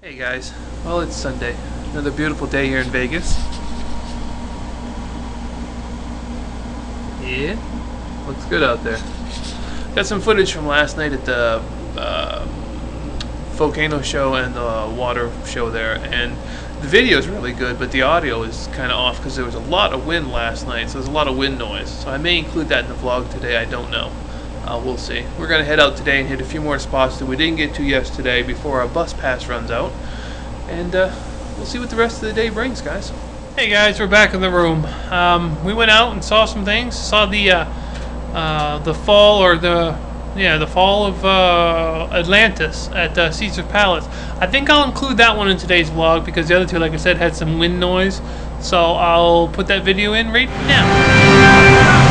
Hey guys, well it's Sunday, another beautiful day here in Vegas. Yeah, looks good out there. Got some footage from last night at the volcano show and the water show there, and the video is really good, but the audio is kind of off because there was a lot of wind last night, so there's a lot of wind noise. So I may include that in the vlog today, I don't know. We'll see. We're going to head out today and hit a few more spots that we didn't get to yesterday before our bus pass runs out. And we'll see what the rest of the day brings, guys. Hey guys, we're back in the room. We went out and saw some things. Saw the fall the fall of Atlantis at Caesar's Palace. I think I'll include that one in today's vlog because the other two, like I said, had some wind noise. So I'll put that video in right now.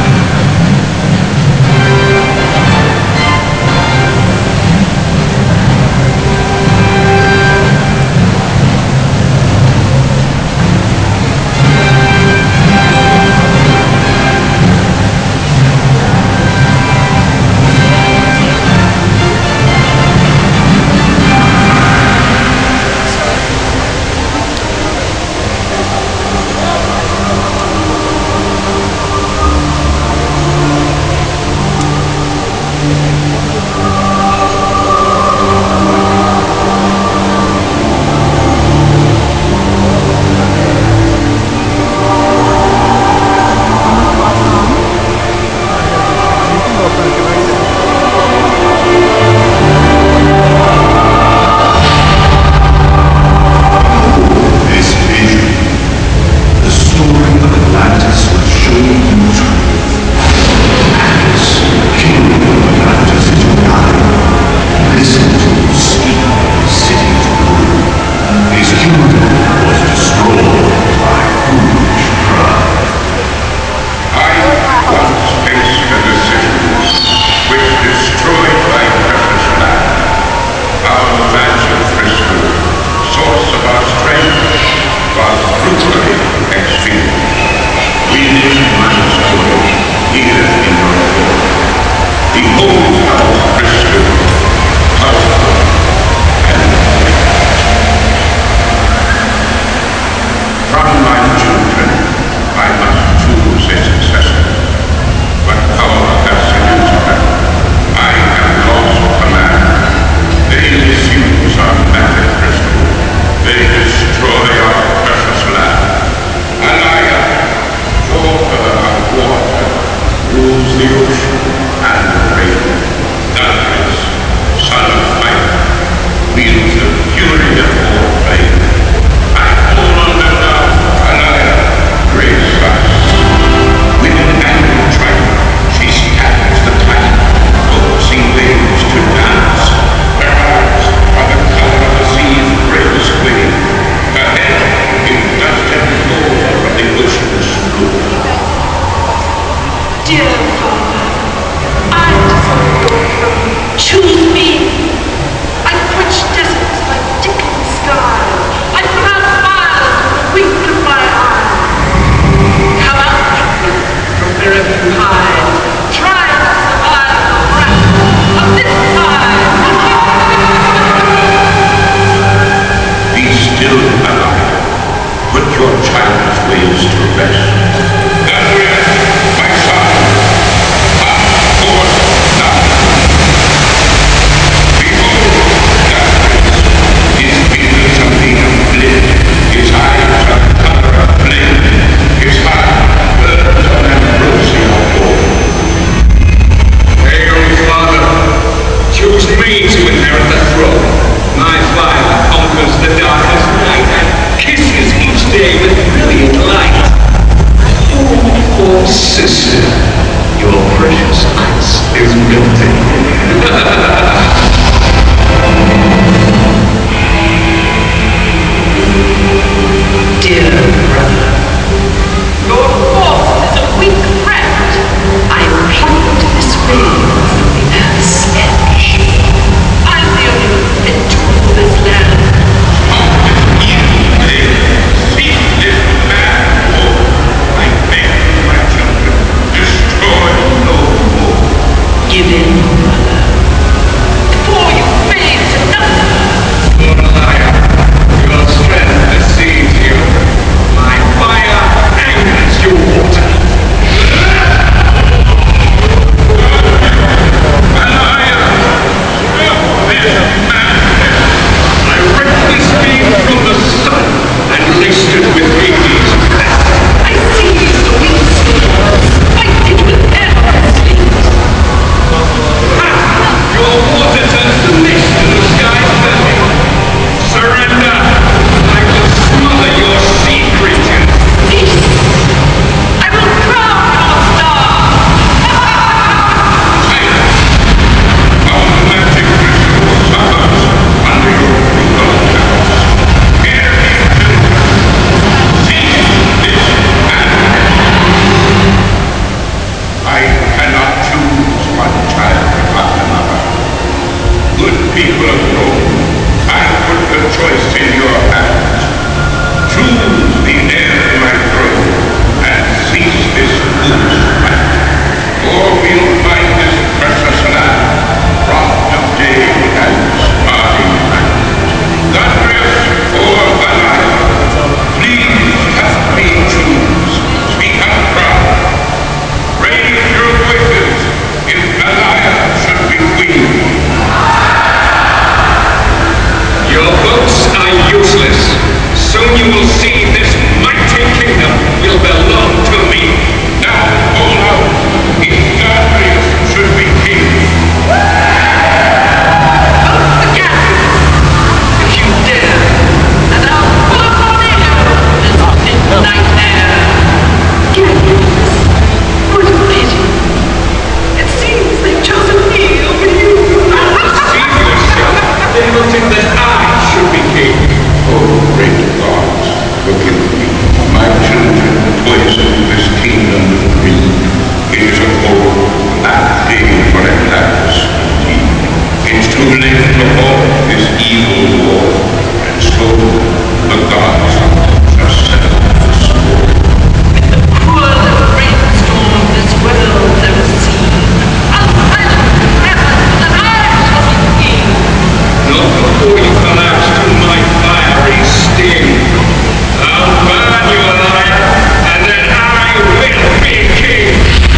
off this evil war, and so the gods have settled the score. With the cruel brainstorm this world ever seen, I'll fight forever that I shall be king. Not before you collapse to my fiery sting. I'll burn you alive, and then I will be king.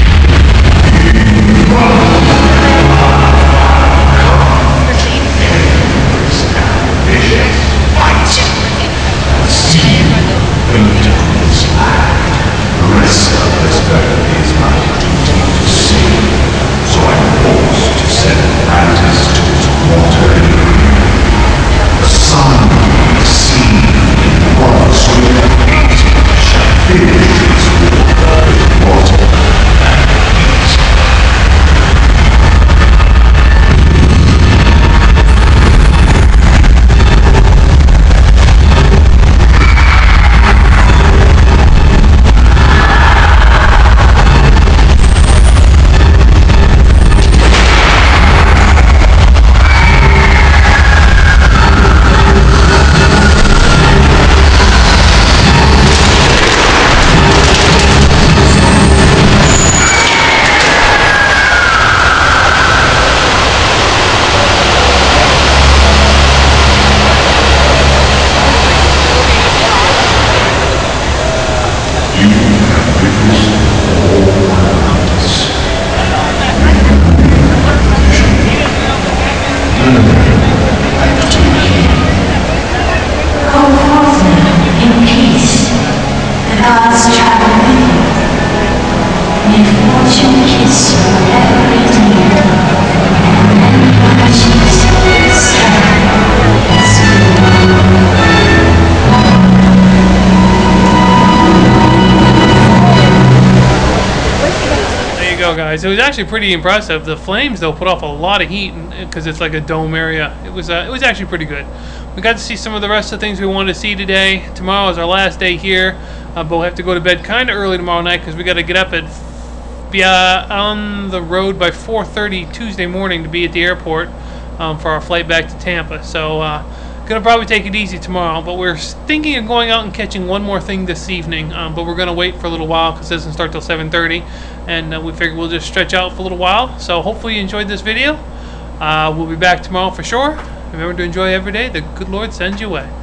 Guys, it was actually pretty impressive. The flames though put off a lot of heat because it's like a dome area. It was actually pretty good. We got to see some of the rest of the things we wanted to see today. Tomorrow is our last day here, but we'll have to go to bed kind of early tomorrow night because we got to get up at on the road by 4:30 Tuesday morning to be at the airport for our flight back to Tampa. So gonna probably take it easy tomorrow, but we're thinking of going out and catching one more thing this evening, but we're gonna wait for a little while because it doesn't start till 7:30, and we figure we'll just stretch out for a little while. So hopefully you enjoyed this video. We'll be back tomorrow for sure. Remember to enjoy every day the good Lord sends your way.